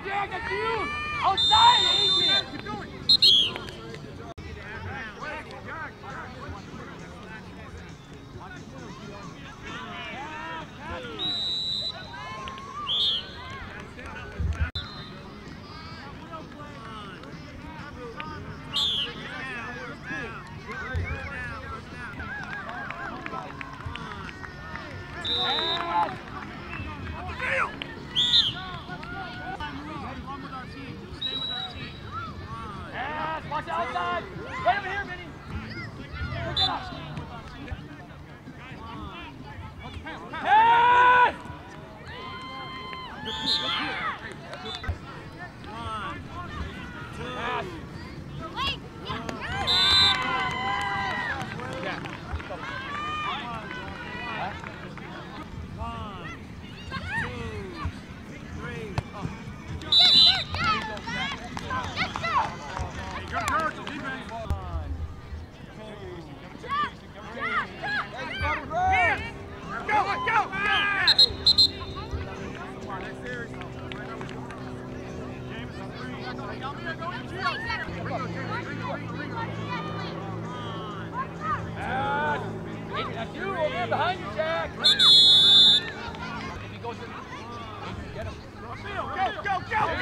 Jack, that's you! Outside, Adrian! Keep going! Watch outside! Right over here, Vinny! Pick it up! Pass! Pass! Wait! That's you over there behind you, Jack. If he goes in, get him. Go!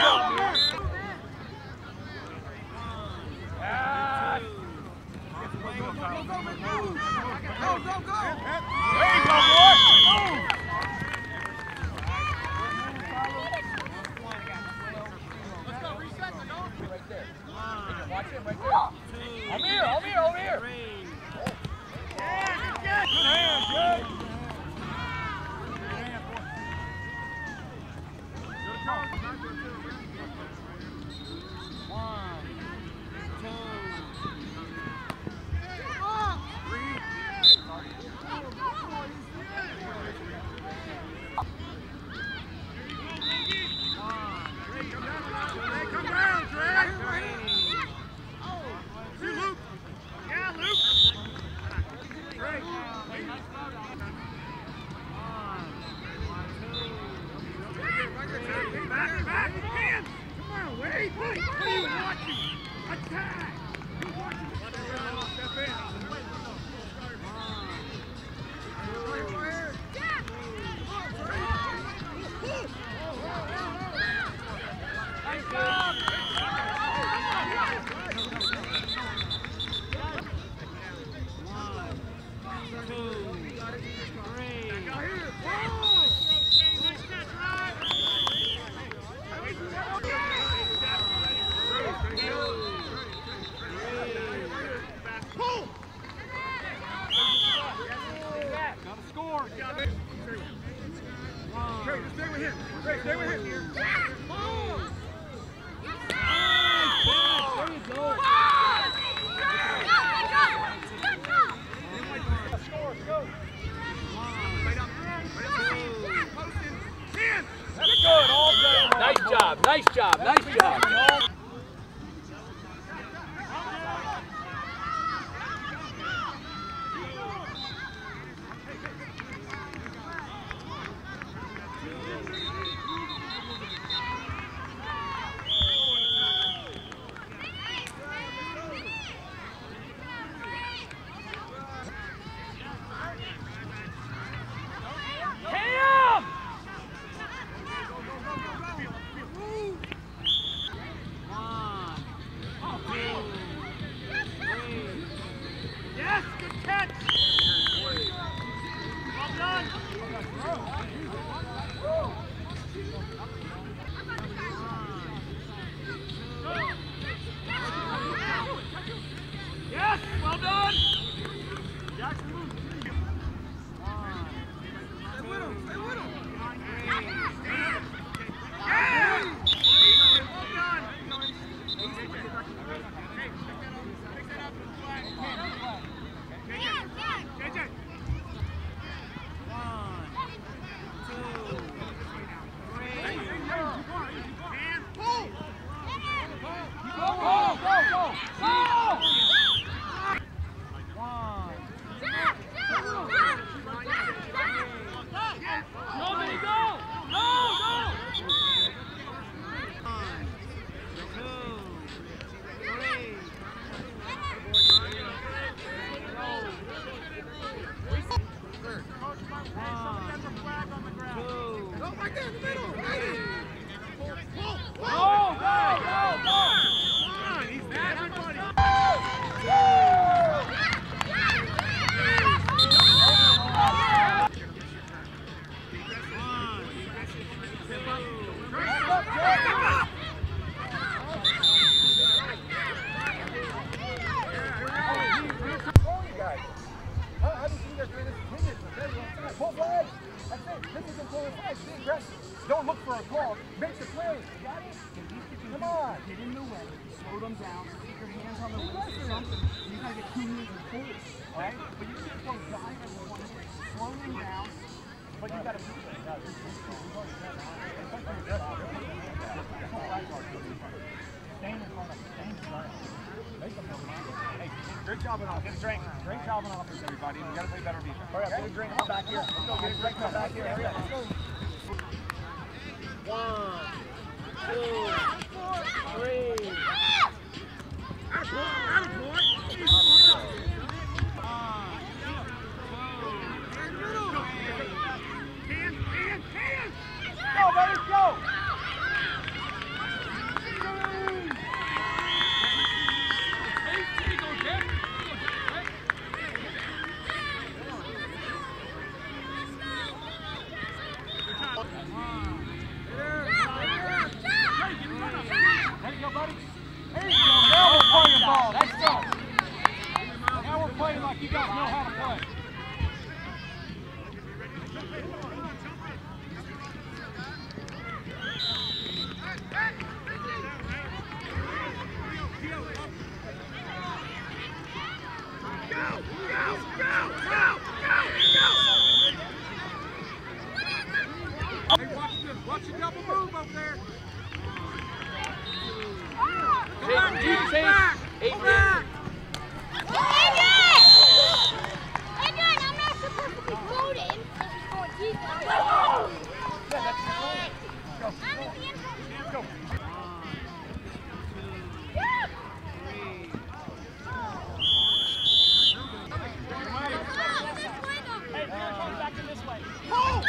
Go! There you go, boy. Let's go, reset. Right there. Watch him right there. Over here. Good hand, good. One, two, three. Come down, Trey. See Luke. Yeah, Luke. Great. Back, hands! Come on, wait! What are you watching? Attack! You're watching. Step in. Nice job! Stay with him. Nice job. This is employing flag. Be aggressive. Don't look for a call. Make the play. You got it? Come on. Get in the way. Slow them down. Keep your hands on the wrist or something. You gotta get 2 minutes and forward. Alright? But you can't go diving with one hand. Slow them down. But you got to be there. Stand in front of them. Stand in front of them. Make them know. Hey, great job in office. Get a drink. Great job in office, everybody. We got to play better defense. Hurry up, get a drink. Come back here. Let's go. Get a drink. Come back here. Hurry up. Let's go. 1, 2, 3. Go, buddy, go! There you go, buddy. There you go. Now we're playing ball. Let's go. Now we're playing like you guys know how to play. Hey, watch the double move up there. Adrian, I'm not supposed to be floating. I'm at the end. Go. Hey, you're coming back in this way. Oh!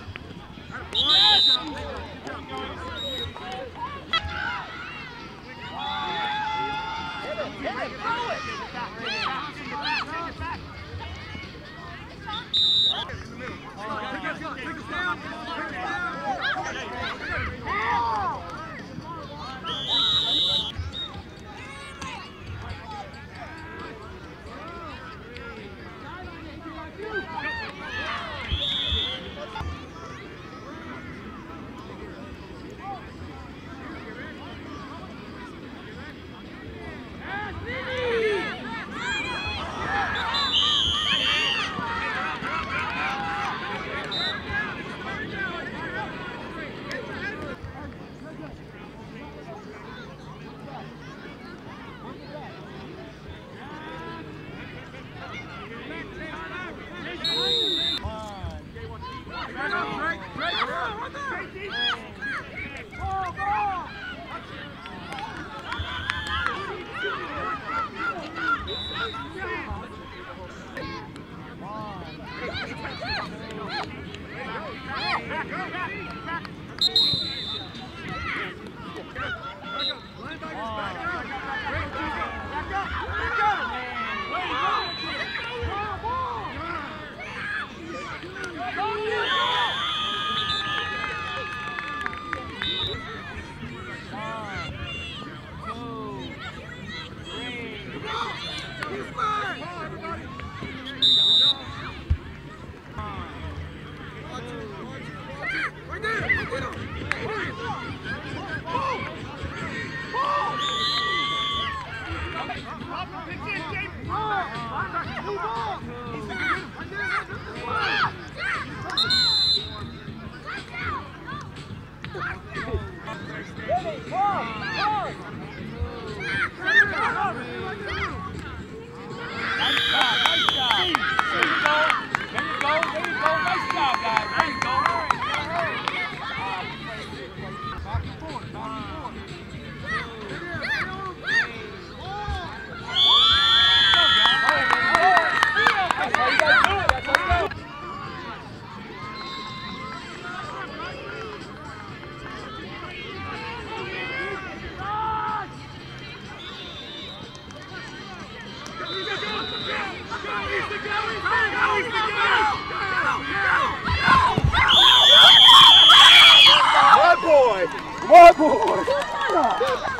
My boy! Good job,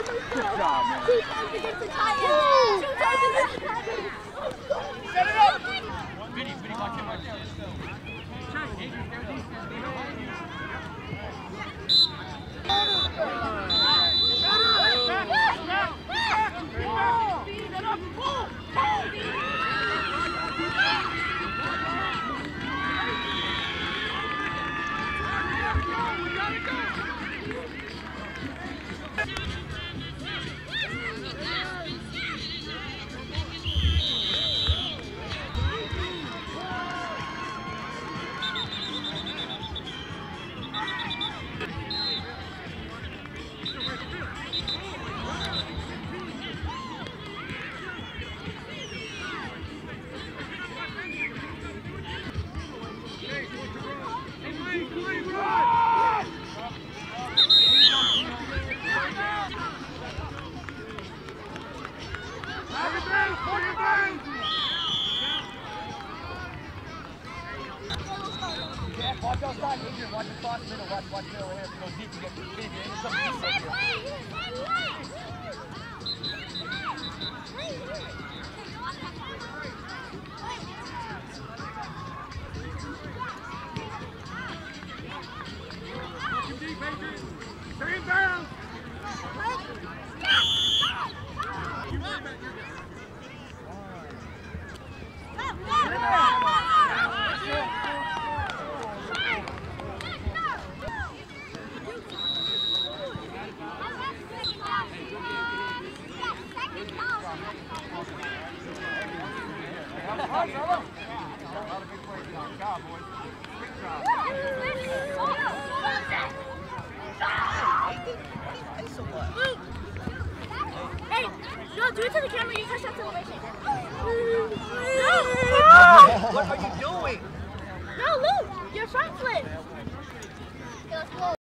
man. 2 times against the Titans! 2 times against the Titans! Set it up! Vinny, watch him right there. Let's go. Watch outside, Adrian. Watch across the middle. Watch middle here. If you go deep, you get big. You get some deep right here. Stand down! Hey, no, do it to the camera. You touch that celebration. No! What are you doing? No, Luke, your front flip.